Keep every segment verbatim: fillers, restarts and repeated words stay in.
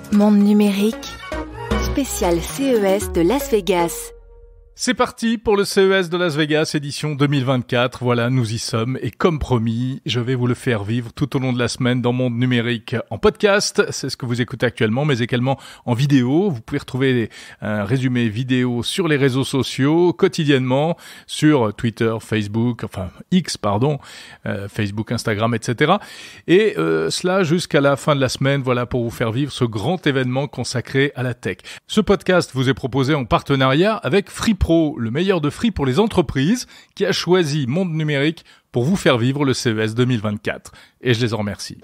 Monde numérique, spécial C E S de Las Vegas. C'est parti pour le C E S de Las Vegas, édition deux mille vingt-quatre. Voilà, nous y sommes. Et comme promis, je vais vous le faire vivre tout au long de la semaine dans Monde numérique en podcast. C'est ce que vous écoutez actuellement, mais également en vidéo. Vous pouvez retrouver un résumé vidéo sur les réseaux sociaux, quotidiennement, sur Twitter, Facebook, enfin X, pardon, euh, Facebook, Instagram, et cetera. Et euh, cela jusqu'à la fin de la semaine, voilà, pour vous faire vivre ce grand événement consacré à la tech. Ce podcast vous est proposé en partenariat avec FreePro, le meilleur de Free pour les entreprises, qui a choisi Monde numérique pour vous faire vivre le C E S deux mille vingt-quatre. Et je les en remercie.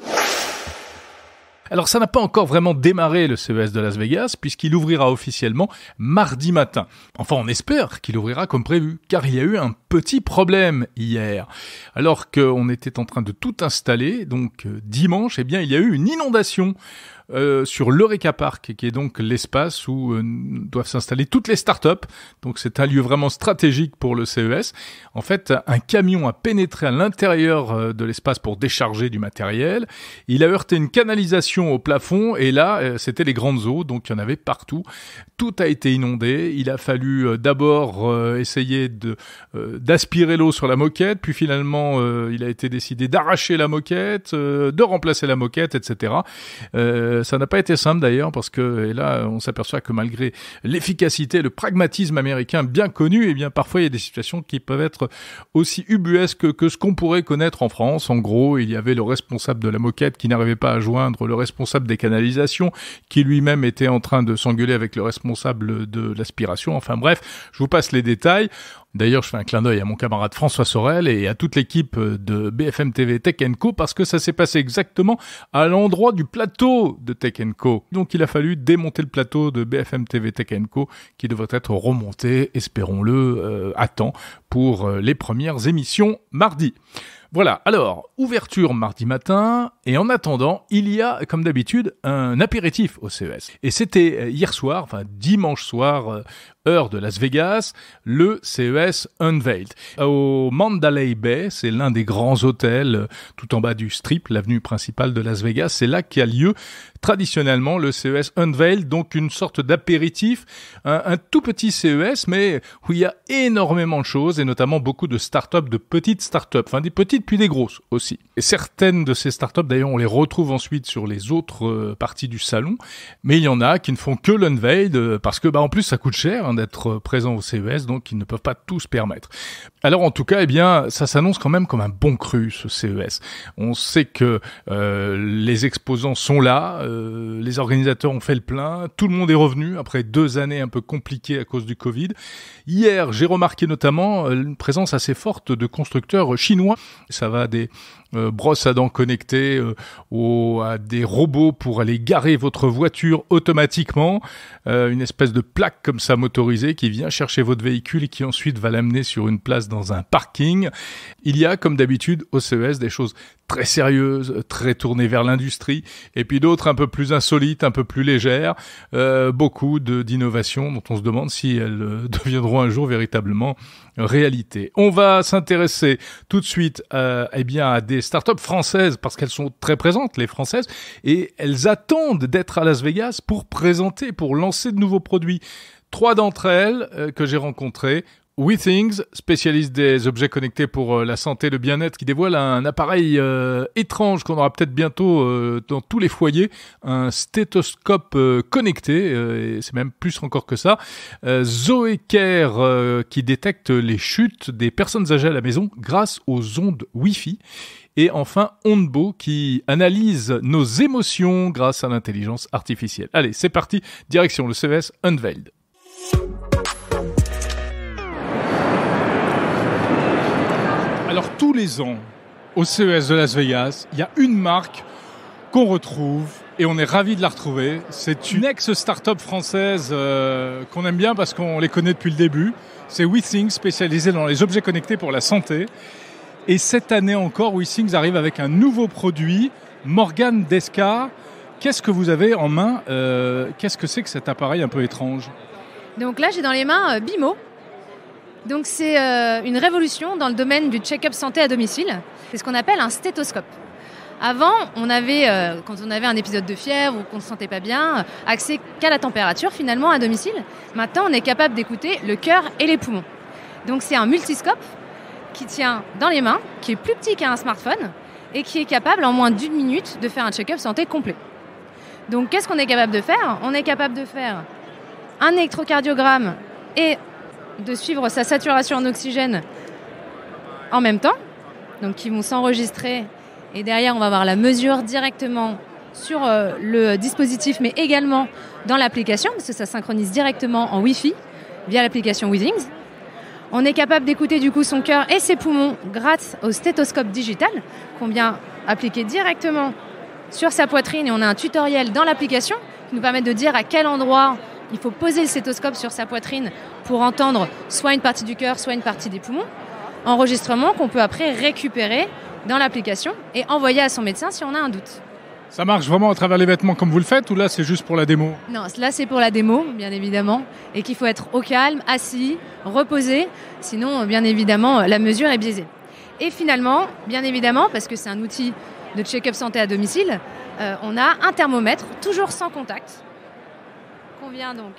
Alors ça n'a pas encore vraiment démarré le C E S de Las Vegas, puisqu'il ouvrira officiellement mardi matin. Enfin, on espère qu'il ouvrira comme prévu, car il y a eu un petit problème hier. Alors qu'on était en train de tout installer, donc euh, dimanche, eh bien il y a eu une inondation Euh, sur l'Eureka Park, qui est donc l'espace où euh, doivent s'installer toutes les startups. Donc c'est un lieu vraiment stratégique pour le C E S. En fait, un camion a pénétré à l'intérieur euh, de l'espace pour décharger du matériel. Il a heurté une canalisation au plafond et là, euh, c'était les grandes eaux, donc il y en avait partout. Tout a été inondé. Il a fallu euh, d'abord euh, essayer de euh, d'aspirer l'eau sur la moquette, puis finalement, euh, il a été décidé d'arracher la moquette, euh, de remplacer la moquette, et cetera. Euh, Ça n'a pas été simple d'ailleurs parce que et là on s'aperçoit que malgré l'efficacité, le pragmatisme américain bien connu, eh bien parfois il y a des situations qui peuvent être aussi ubuesques que ce qu'on pourrait connaître en France. En gros, il y avait le responsable de la moquette qui n'arrivait pas à joindre le responsable des canalisations, qui lui-même était en train de s'engueuler avec le responsable de l'aspiration. Enfin bref, je vous passe les détails. D'ailleurs, je fais un clin d'œil à mon camarade François Sorel et à toute l'équipe de B F M T V Tech and Co parce que ça s'est passé exactement à l'endroit du plateau de Tech and Co. Donc, il a fallu démonter le plateau de B F M T V Tech and Co qui devrait être remonté, espérons-le, euh, à temps pour euh, les premières émissions mardi. Voilà, alors, ouverture mardi matin, et en attendant, il y a, comme d'habitude, un apéritif au C E S. Et c'était hier soir, enfin dimanche soir, heure de Las Vegas, le C E S Unveiled. Au Mandalay Bay, c'est l'un des grands hôtels tout en bas du Strip, l'avenue principale de Las Vegas. C'est là qu'a lieu traditionnellement le C E S Unveiled, donc une sorte d'apéritif, un, un tout petit C E S, mais où il y a énormément de choses, et notamment beaucoup de startups, de petites startups, enfin des petites puis des grosses aussi. Et certaines de ces startups, d'ailleurs, on les retrouve ensuite sur les autres euh, parties du salon, mais il y en a qui ne font que l'Unveiled, euh, parce que bah en plus ça coûte cher hein, d'être présent au C E S, donc ils ne peuvent pas tout se permettre. Alors en tout cas, eh bien, ça s'annonce quand même comme un bon cru, ce C E S. On sait que euh, les exposants sont là, euh, les organisateurs ont fait le plein, tout le monde est revenu après deux années un peu compliquées à cause du Covid. Hier, j'ai remarqué notamment une présence assez forte de constructeurs chinois. Ça va des euh, brosses à dents connectées euh, au, à des robots pour aller garer votre voiture automatiquement, euh, une espèce de plaque comme ça motorisée qui vient chercher votre véhicule et qui ensuite va l'amener sur une place dans un parking. Il y a, comme d'habitude, au C E S, des choses très sérieuses, très tournées vers l'industrie, et puis d'autres un peu plus insolites, un peu plus légères, euh, beaucoup de, d'innovations dont on se demande si elles euh, deviendront un jour véritablement réalité. On va s'intéresser tout de suite euh, eh bien, à des startups françaises, parce qu'elles sont très présentes, les françaises, et elles attendent d'être à Las Vegas pour présenter, pour lancer de nouveaux produits. Trois d'entre elles euh, que j'ai rencontrées. WeThings, spécialiste des objets connectés pour euh, la santé et le bien-être, qui dévoile un appareil euh, étrange qu'on aura peut-être bientôt euh, dans tous les foyers, un stéthoscope euh, connecté, euh, et c'est même plus encore que ça. Euh, ZoeCare, euh, qui détecte les chutes des personnes âgées à la maison grâce aux ondes Wi-Fi. Et enfin, Ondbo, qui analyse nos émotions grâce à l'intelligence artificielle. Allez, c'est parti, direction le C E S Unveiled. Alors tous les ans, au C E S de Las Vegas, il y a une marque qu'on retrouve et on est ravis de la retrouver. C'est une ex-startup française euh, qu'on aime bien parce qu'on les connaît depuis le début. C'est WeThings, spécialisé dans les objets connectés pour la santé. Et cette année encore, WeThings arrive avec un nouveau produit, Morgane Descar. Qu'est-ce que vous avez en main euh, Qu'est-ce que c'est que cet appareil un peu étrange ? Donc là, j'ai dans les mains euh, Bimo. Donc c'est euh, une révolution dans le domaine du check-up santé à domicile. C'est ce qu'on appelle un stéthoscope. Avant, on avait, euh, quand on avait un épisode de fièvre ou qu'on ne se sentait pas bien, accès qu'à la température finalement à domicile. Maintenant, on est capable d'écouter le cœur et les poumons. Donc c'est un multiscope qui tient dans les mains, qui est plus petit qu'un smartphone et qui est capable en moins d'une minute de faire un check-up santé complet. Donc qu'est-ce qu'on est capable de faire ? On est capable de faire un électrocardiogramme et de suivre sa saturation en oxygène en même temps, donc qui vont s'enregistrer. Et derrière, on va avoir la mesure directement sur euh, le dispositif, mais également dans l'application, parce que ça synchronise directement en Wi-Fi via l'application Withings. On est capable d'écouter du coup son cœur et ses poumons grâce au stéthoscope digital qu'on vient appliquer directement sur sa poitrine. Et on a un tutoriel dans l'application qui nous permet de dire à quel endroit il faut poser le stéthoscope sur sa poitrine pour entendre soit une partie du cœur, soit une partie des poumons. Enregistrement qu'on peut après récupérer dans l'application et envoyer à son médecin si on a un doute. Ça marche vraiment à travers les vêtements comme vous le faites ou là c'est juste pour la démo ? Non, là c'est pour la démo, bien évidemment, et qu'il faut être au calme, assis, reposé, sinon bien évidemment la mesure est biaisée. Et finalement, bien évidemment, parce que c'est un outil de check-up santé à domicile, euh, on a un thermomètre, toujours sans contact, qu'on vient donc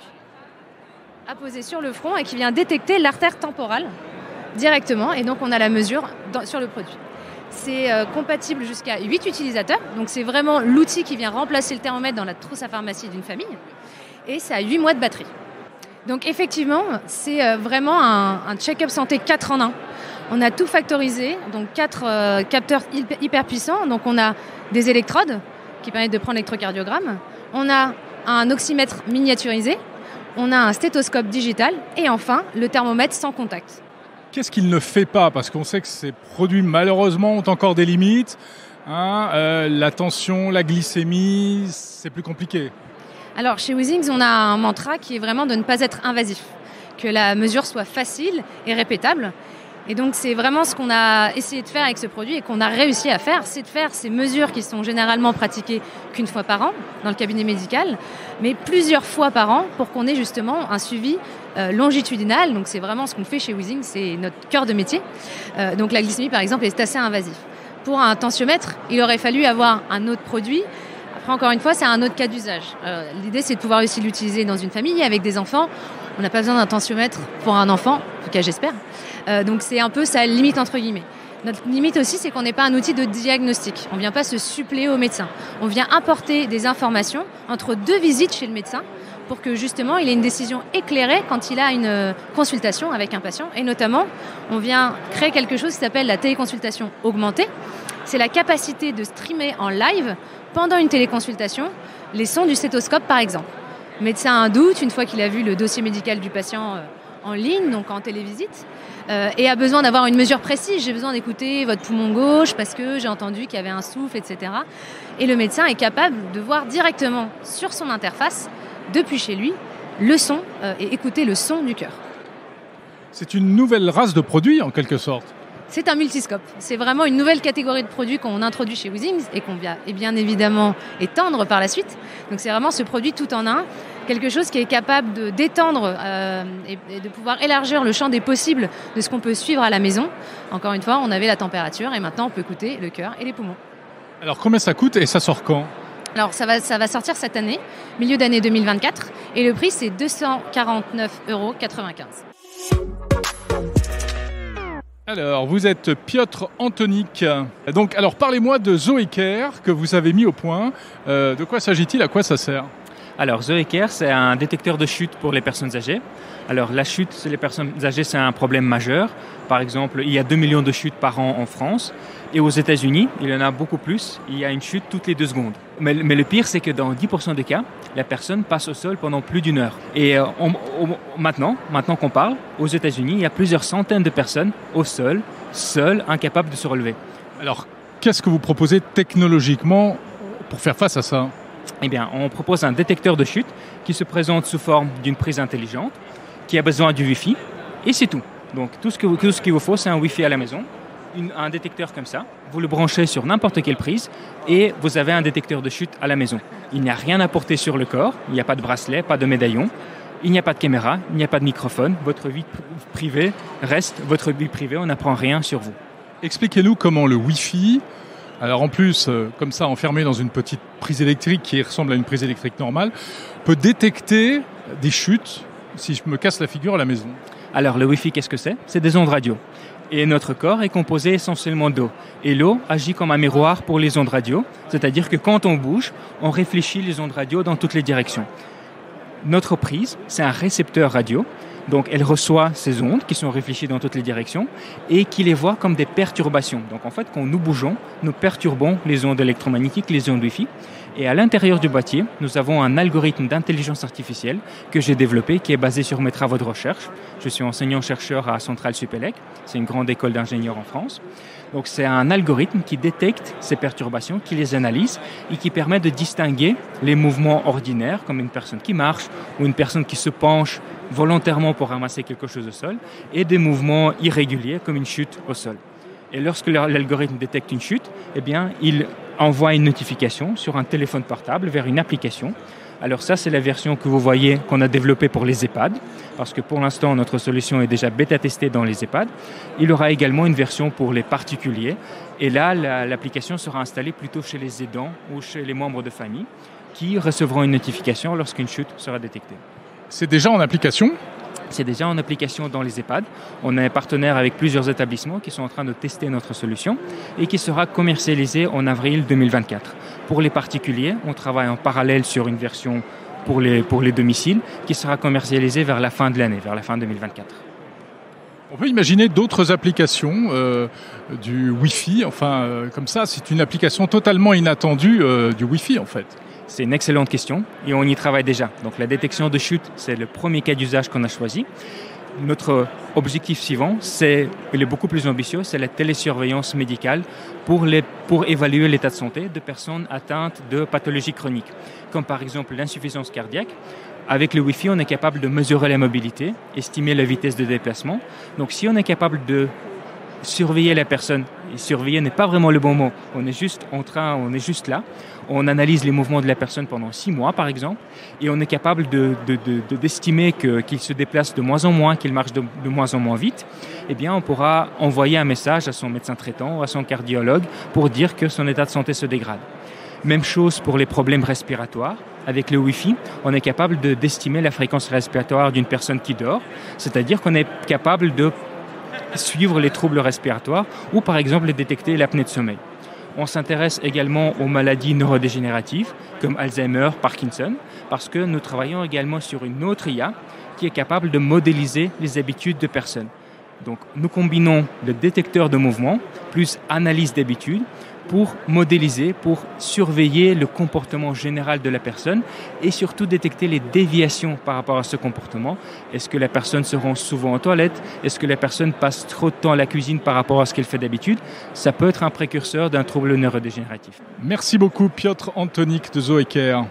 apposer sur le front et qui vient détecter l'artère temporale directement, et donc on a la mesure dans, sur le produit. C'est euh, compatible jusqu'à huit utilisateurs, donc c'est vraiment l'outil qui vient remplacer le thermomètre dans la trousse à pharmacie d'une famille, et ça a huit mois de batterie. Donc effectivement, c'est euh, vraiment un, un check-up santé quatre en un. On a tout factorisé, donc quatre euh, capteurs hyper puissants, donc on a des électrodes qui permettent de prendre l'électrocardiogramme, on a un oxymètre miniaturisé, on a un stéthoscope digital, et enfin le thermomètre sans contact. Qu'est-ce qu'il ne fait pas ? Parce qu'on sait que ces produits, malheureusement, ont encore des limites. Hein, euh, la tension, la glycémie, c'est plus compliqué. Alors, chez Withings, on a un mantra qui est vraiment de ne pas être invasif. Que la mesure soit facile et répétable. Et donc, c'est vraiment ce qu'on a essayé de faire avec ce produit et qu'on a réussi à faire. C'est de faire ces mesures qui sont généralement pratiquées qu'une fois par an dans le cabinet médical, mais plusieurs fois par an pour qu'on ait justement un suivi euh, longitudinal. Donc, c'est vraiment ce qu'on fait chez Withings, c'est notre cœur de métier. Euh, donc, la glycémie, par exemple, est assez invasive. Pour un tensiomètre, il aurait fallu avoir un autre produit. Après, encore une fois, c'est un autre cas d'usage. Euh, l'idée, c'est de pouvoir aussi l'utiliser dans une famille avec des enfants. On n'a pas besoin d'un tensiomètre pour un enfant, en tout cas, j'espère. Euh, donc c'est un peu sa limite entre guillemets. Notre limite aussi, c'est qu'on n'est pas un outil de diagnostic. On ne vient pas se suppléer au médecin. On vient apporter des informations entre deux visites chez le médecin pour que justement il ait une décision éclairée quand il a une consultation avec un patient. Et notamment, on vient créer quelque chose qui s'appelle la téléconsultation augmentée. C'est la capacité de streamer en live pendant une téléconsultation les sons du stéthoscope par exemple. Le médecin a un doute une fois qu'il a vu le dossier médical du patient en ligne, donc en télévisite, euh, et a besoin d'avoir une mesure précise. J'ai besoin d'écouter votre poumon gauche parce que j'ai entendu qu'il y avait un souffle, et cetera. Et le médecin est capable de voir directement sur son interface, depuis chez lui, le son euh, et écouter le son du cœur. C'est une nouvelle race de produits en quelque sorte. C'est un multiscope. C'est vraiment une nouvelle catégorie de produits qu'on introduit chez Withings et qu'on vient et bien évidemment étendre par la suite. Donc c'est vraiment ce produit tout en un, quelque chose qui est capable de d'étendre euh, et, et de pouvoir élargir le champ des possibles de ce qu'on peut suivre à la maison. Encore une fois, on avait la température et maintenant on peut écouter le cœur et les poumons. Alors combien ça coûte et ça sort quand ? Alors ça va, ça va sortir cette année, milieu d'année deux mille vingt-quatre, et le prix c'est deux cent quarante-neuf euros quatre-vingt-quinze. Alors, vous êtes Piotr Antonik. Donc, alors, parlez-moi de ZoeCare que vous avez mis au point. Euh, de quoi s'agit-il ? À quoi ça sert ? Alors, ZoeCare, c'est un détecteur de chute pour les personnes âgées. Alors, la chute chez les personnes âgées, c'est un problème majeur. Par exemple, il y a deux millions de chutes par an en France. Et aux États-Unis, il y en a beaucoup plus. Il y a une chute toutes les deux secondes. Mais, mais le pire, c'est que dans dix pour cent des cas, la personne passe au sol pendant plus d'une heure. Et euh, on, on, maintenant, maintenant qu'on parle, aux États-Unis, il y a plusieurs centaines de personnes au sol, seules, incapables de se relever. Alors, qu'est-ce que vous proposez technologiquement pour faire face à ça ? Eh bien, on propose un détecteur de chute qui se présente sous forme d'une prise intelligente, qui a besoin du Wi-Fi, et c'est tout. Donc, tout ce, que vous, tout ce qu'il vous faut, c'est un Wi-Fi à la maison, une, un détecteur comme ça. Vous le branchez sur n'importe quelle prise, et vous avez un détecteur de chute à la maison. Il n'y a rien à porter sur le corps, il n'y a pas de bracelet, pas de médaillon, il n'y a pas de caméra, il n'y a pas de microphone. Votre vie privée reste votre vie privée, on n'apprend rien sur vous. Expliquez-nous comment le Wi-Fi Alors en plus, euh, comme ça, enfermé dans une petite prise électrique qui ressemble à une prise électrique normale, peut détecter des chutes si je me casse la figure à la maison. Alors le Wi-Fi, qu'est-ce que c'est? C'est des ondes radio. Et notre corps est composé essentiellement d'eau. Et l'eau agit comme un miroir pour les ondes radio, c'est-à-dire que quand on bouge, on réfléchit les ondes radio dans toutes les directions. Notre prise, c'est un récepteur radio, donc elle reçoit ces ondes qui sont réfléchies dans toutes les directions et qui les voit comme des perturbations. Donc en fait, quand nous bougeons, nous perturbons les ondes électromagnétiques, les ondes Wi-Fi. Et à l'intérieur du boîtier, nous avons un algorithme d'intelligence artificielle que j'ai développé, qui est basé sur mes travaux de recherche. Je suis enseignant-chercheur à Centrale Supélec, c'est une grande école d'ingénieurs en France. Donc c'est un algorithme qui détecte ces perturbations, qui les analyse et qui permet de distinguer les mouvements ordinaires, comme une personne qui marche ou une personne qui se penche volontairement pour ramasser quelque chose au sol, et des mouvements irréguliers, comme une chute au sol. Et lorsque l'algorithme détecte une chute, eh bien, il envoie une notification sur un téléphone portable vers une application. Alors ça, c'est la version que vous voyez qu'on a développée pour les EHPAD, parce que pour l'instant, notre solution est déjà bêta-testée dans les EHPAD. Il y aura également une version pour les particuliers. Et là, la, l'application sera installée plutôt chez les aidants ou chez les membres de famille qui recevront une notification lorsqu'une chute sera détectée. C'est déjà en application ? C'est déjà en application dans les EHPAD. On est partenaire avec plusieurs établissements qui sont en train de tester notre solution et qui sera commercialisée en avril deux mille vingt-quatre. Pour les particuliers, on travaille en parallèle sur une version pour les, pour les domiciles qui sera commercialisée vers la fin de l'année, vers la fin deux mille vingt-quatre. On peut imaginer d'autres applications euh, du Wi-Fi. Enfin, euh, comme ça, c'est une application totalement inattendue euh, du Wi-Fi, en fait. C'est une excellente question et on y travaille déjà. Donc la détection de chute, c'est le premier cas d'usage qu'on a choisi. Notre objectif suivant, c'est, il est beaucoup plus ambitieux, c'est la télésurveillance médicale pour, les, pour évaluer l'état de santé de personnes atteintes de pathologies chroniques, comme par exemple l'insuffisance cardiaque. Avec le Wi-Fi, on est capable de mesurer la mobilité, estimer la vitesse de déplacement. Donc si on est capable de surveiller la personne, et surveiller n'est pas vraiment le bon mot, on est juste en train, on est juste là, on analyse les mouvements de la personne pendant six mois par exemple, et on est capable de, de, de, de, d'estimer que, qu'il se déplace de moins en moins, qu'il marche de, de moins en moins vite, eh bien on pourra envoyer un message à son médecin traitant ou à son cardiologue pour dire que son état de santé se dégrade. Même chose pour les problèmes respiratoires. Avec le Wi-Fi, on est capable de, d'estimer la fréquence respiratoire d'une personne qui dort, c'est-à-dire qu'on est capable de suivre les troubles respiratoires ou par exemple détecter l'apnée de sommeil. On s'intéresse également aux maladies neurodégénératives comme Alzheimer, Parkinson, parce que nous travaillons également sur une autre I A qui est capable de modéliser les habitudes de personnes. Donc nous combinons le détecteur de mouvement plus analyse d'habitudes pour modéliser, pour surveiller le comportement général de la personne et surtout détecter les déviations par rapport à ce comportement. Est-ce que la personne se rend souvent aux toilettes? Est-ce que la personne passe trop de temps à la cuisine par rapport à ce qu'elle fait d'habitude? Ça peut être un précurseur d'un trouble neurodégénératif. Merci beaucoup Piotr Antonik de Zoeker.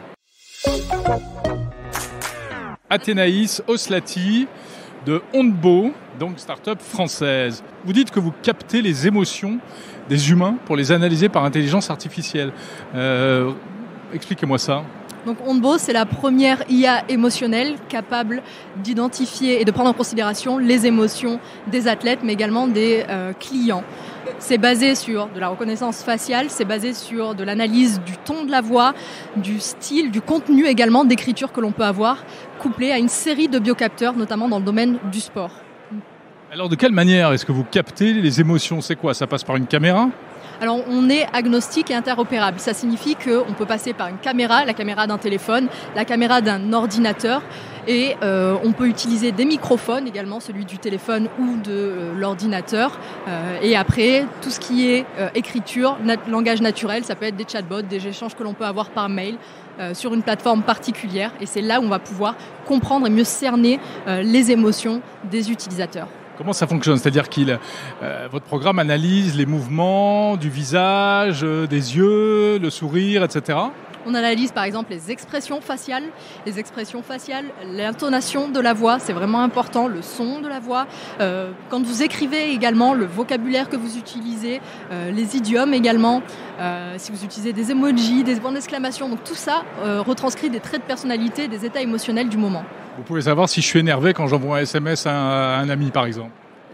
Athénaïs Oslati de Ondbo, donc start-up française. Vous dites que vous captez les émotions des humains pour les analyser par intelligence artificielle. Euh, expliquez-moi ça. Donc Ondbo, c'est la première I A émotionnelle capable d'identifier et de prendre en considération les émotions des athlètes, mais également des euh, clients. C'est basé sur de la reconnaissance faciale, c'est basé sur de l'analyse du ton de la voix, du style, du contenu également d'écriture que l'on peut avoir, couplé à une série de biocapteurs, notamment dans le domaine du sport. Alors de quelle manière est-ce que vous captez les émotions? C'est quoi? Ça passe par une caméra? Alors on est agnostique et interopérable. Ça signifie qu'on peut passer par une caméra, la caméra d'un téléphone, la caméra d'un ordinateur et euh, on peut utiliser des microphones également, celui du téléphone ou de euh, l'ordinateur. Euh, et après, tout ce qui est euh, écriture, nat- langage naturel, ça peut être des chatbots, des échanges que l'on peut avoir par mail euh, sur une plateforme particulière. Et c'est là où on va pouvoir comprendre et mieux cerner euh, les émotions des utilisateurs. Comment ça fonctionne? C'est-à-dire que euh, votre programme analyse les mouvements du visage, euh, des yeux, le sourire, et cetera. On analyse par exemple les expressions faciales, les expressions faciales, l'intonation de la voix, c'est vraiment important, le son de la voix. Euh, quand vous écrivez également, le vocabulaire que vous utilisez, euh, les idiomes également, euh, si vous utilisez des emojis, des points d'exclamation, donc tout ça euh, retranscrit des traits de personnalité, des états émotionnels du moment. Vous pouvez savoir si je suis énervé quand j'envoie un S M S à un, à un ami, par exemple.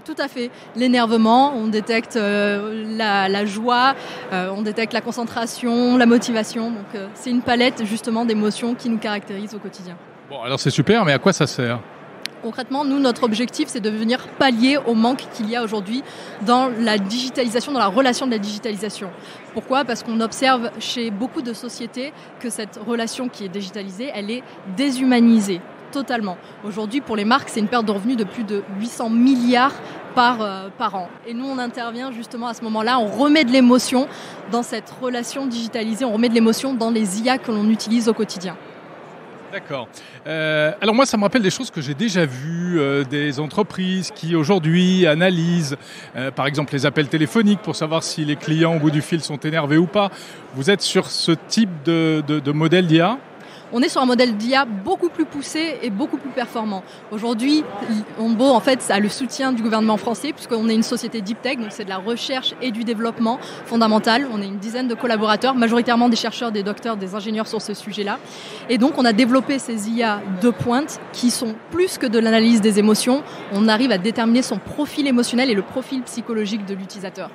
Tout à fait. L'énervement, on détecte euh, la, la joie, euh, on détecte la concentration, la motivation. Donc euh, c'est une palette justement d'émotions qui nous caractérisent au quotidien. Bon, alors c'est super, mais à quoi ça sert ? Concrètement, nous, notre objectif, c'est de venir pallier au manque qu'il y a aujourd'hui dans la digitalisation, dans la relation de la digitalisation. Pourquoi ? Parce qu'on observe chez beaucoup de sociétés que cette relation qui est digitalisée, elle est déshumanisée. Totalement. Aujourd'hui, pour les marques, c'est une perte de revenus de plus de huit cents milliards par, euh, par an. Et nous, on intervient justement à ce moment-là, on remet de l'émotion dans cette relation digitalisée, on remet de l'émotion dans les I A que l'on utilise au quotidien. D'accord. Euh, alors moi, ça me rappelle des choses que j'ai déjà vues, euh, des entreprises qui aujourd'hui analysent, euh, par exemple, les appels téléphoniques pour savoir si les clients au bout du fil sont énervés ou pas. Vous êtes sur ce type de, de, de modèle d'I A ? On est sur un modèle d'I A beaucoup plus poussé et beaucoup plus performant. Aujourd'hui, Onbo, en fait, a le soutien du gouvernement français puisqu'on est une société deep tech, donc c'est de la recherche et du développement fondamental. On est une dizaine de collaborateurs, majoritairement des chercheurs, des docteurs, des ingénieurs sur ce sujet-là. Et donc, on a développé ces I A de pointe qui sont plus que de l'analyse des émotions. On arrive à déterminer son profil émotionnel et le profil psychologique de l'utilisateur.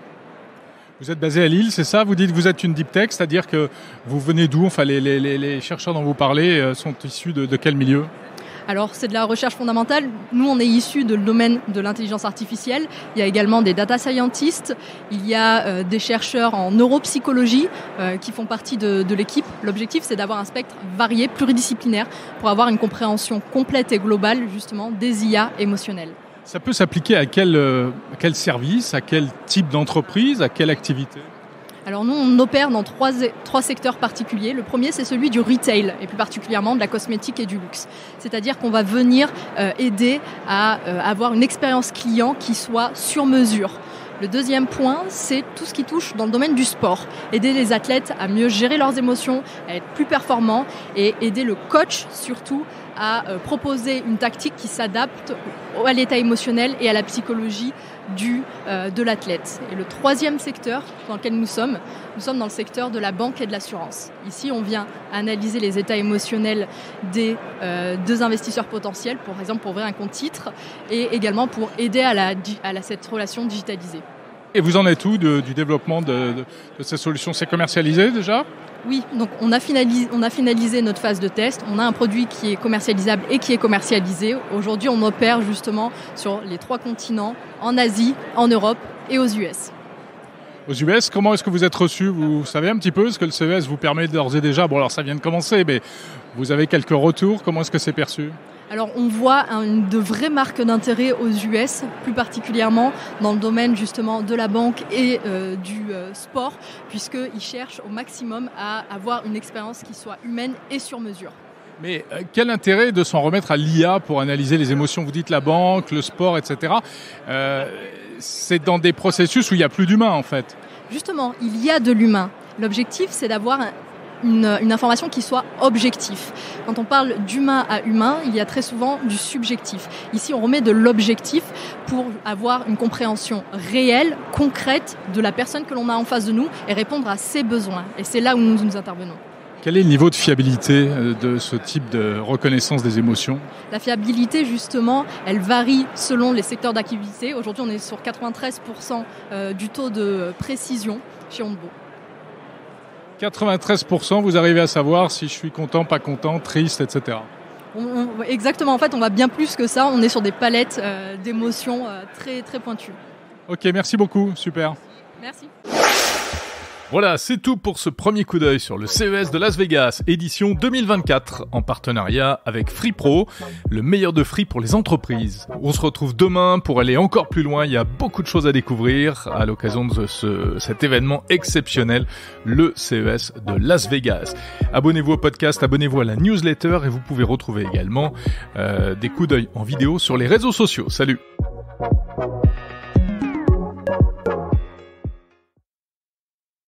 Vous êtes basé à Lille, c'est ça ? Vous dites que vous êtes une deep tech, c'est-à-dire que vous venez d'où ? Enfin, les, les, les chercheurs dont vous parlez sont issus de, de quel milieu ? Alors, c'est de la recherche fondamentale. Nous, on est issus de le domaine de l'intelligence artificielle. Il y a également des data scientists. Il y a euh, des chercheurs en neuropsychologie euh, qui font partie de, de l'équipe. L'objectif, c'est d'avoir un spectre varié, pluridisciplinaire, pour avoir une compréhension complète et globale, justement, des I A émotionnelles. Ça peut s'appliquer à quel, euh, à quel service, à quel type d'entreprise, à quelle activité ? Alors nous, on opère dans trois, trois secteurs particuliers. Le premier, c'est celui du retail, et plus particulièrement de la cosmétique et du luxe. C'est-à-dire qu'on va venir euh, aider à euh, avoir une expérience client qui soit sur mesure. Le deuxième point, c'est tout ce qui touche dans le domaine du sport. Aider les athlètes à mieux gérer leurs émotions, à être plus performants et aider le coach surtout à euh, proposer une tactique qui s'adapte à l'état émotionnel et à la psychologie du, euh, de l'athlète. Et le troisième secteur dans lequel nous sommes, nous sommes dans le secteur de la banque et de l'assurance. Ici, on vient analyser les états émotionnels des euh, deux investisseurs potentiels, par exemple pour ouvrir un compte titre, et également pour aider à, la, à la, cette relation digitalisée. Et vous en êtes où de, du développement de, de, de ces solutions ? C'est commercialisé déjà ? Oui, donc on a, finalisé, on a finalisé notre phase de test. On a un produit qui est commercialisable et qui est commercialisé. Aujourd'hui, on opère justement sur les trois continents, en Asie, en Europe et aux U S. Aux U S, comment est-ce que vous êtes reçu ? Vous savez un petit peu ce que le C E S vous permet d'ores et déjà ? Bon, alors ça vient de commencer, mais vous avez quelques retours. Comment est-ce que c'est perçu ? Alors on voit un, de vraies marques d'intérêt aux U S, plus particulièrement dans le domaine justement de la banque et euh, du euh, sport, puisqu'ils cherchent au maximum à avoir une expérience qui soit humaine et sur mesure. Mais euh, quel intérêt de s'en remettre à l'I A pour analyser les émotions ? Vous dites la banque, le sport, et cetera. Euh, c'est dans des processus où il n'y a plus d'humain en fait. Justement, il y a de l'humain. L'objectif, c'est d'avoir un Une, une information qui soit objective. Quand on parle d'humain à humain, il y a très souvent du subjectif. Ici, on remet de l'objectif pour avoir une compréhension réelle, concrète de la personne que l'on a en face de nous et répondre à ses besoins. Et c'est là où nous, nous intervenons. Quel est le niveau de fiabilité de ce type de reconnaissance des émotions ? La fiabilité, justement, elle varie selon les secteurs d'activité. Aujourd'hui, on est sur quatre-vingt-treize pour cent du taux de précision chez Onbo. quatre-vingt-treize pour cent, vous arrivez à savoir si je suis content, pas content, triste, et cetera. On, on, exactement, en fait, on va bien plus que ça. On est sur des palettes euh, d'émotions euh, très, très pointues. Ok, merci beaucoup, super. Merci. Voilà, c'est tout pour ce premier coup d'œil sur le C E S de Las Vegas, édition deux mille vingt-quatre, en partenariat avec Free Pro, le meilleur de Free pour les entreprises. On se retrouve demain pour aller encore plus loin, il y a beaucoup de choses à découvrir à l'occasion de ce, cet événement exceptionnel, le C E S de Las Vegas. Abonnez-vous au podcast, abonnez-vous à la newsletter et vous pouvez retrouver également euh, des coups d'œil en vidéo sur les réseaux sociaux. Salut!